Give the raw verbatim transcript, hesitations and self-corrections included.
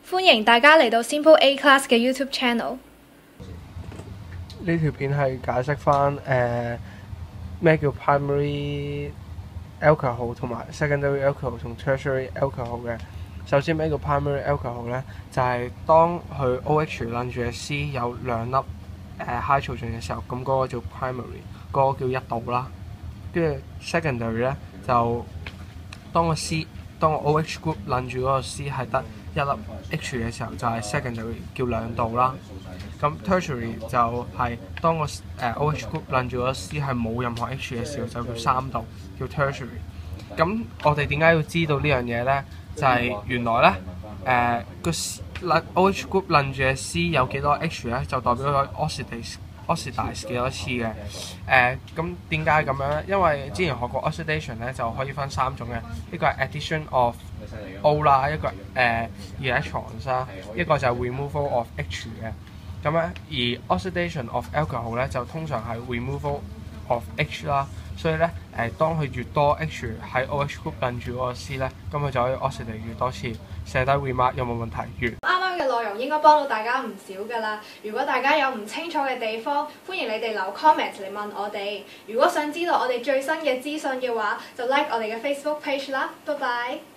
歡迎大家嚟到 Simple A Class 嘅 YouTube channel。 呢條片係解釋翻誒咩叫 primary alcohol 同埋 secondary alcohol 同 tertiary alcohol 嘅。首先咩叫 primary alcohol 咧？就係、是、當佢 OH 撚住嘅 C 有兩粒誒 hydrogen 嘅時候，咁嗰個叫 primary， 嗰個叫一度啦。跟住 secondary 咧就當個 C 當個 OH group 撚住嗰個 C 係得一粒 H 嘅時候，就係、是、secondary 叫兩度啦。咁 tertiary 就係當個誒 OH group 撚住嗰個 C 係冇任何 H 嘅時候，就叫三度，叫 tertiary。咁我哋點解要知道呢樣嘢咧？就係、是、原來咧誒個 OH group 撚住嘅 C 有幾多 H 咧，就代表佢 oxidase oxidise 幾多次嘅。誒咁點解咁樣咧？因為之前學過 oxidation 咧就可以分三種嘅，一個係 addition of O 啦，一個誒、呃、electrons 啦，一個就係 removal of H 嘅。咁咧，而 oxidation of alcohol 咧就通常係 removal of H 啦，所以咧誒、呃，當佢越多 H 喺 OH group 撚住嗰個 C 咧，咁佢就可以 oxidate 越多次。寫低 remark 有冇問題？完。 啱啱嘅內容應該幫到大家唔少㗎啦。如果大家有唔清楚嘅地方，歡迎你哋留 comment 嚟問我哋。如果想知道我哋最新嘅資訊嘅話，就 like 我哋嘅 Facebook page 啦。拜拜。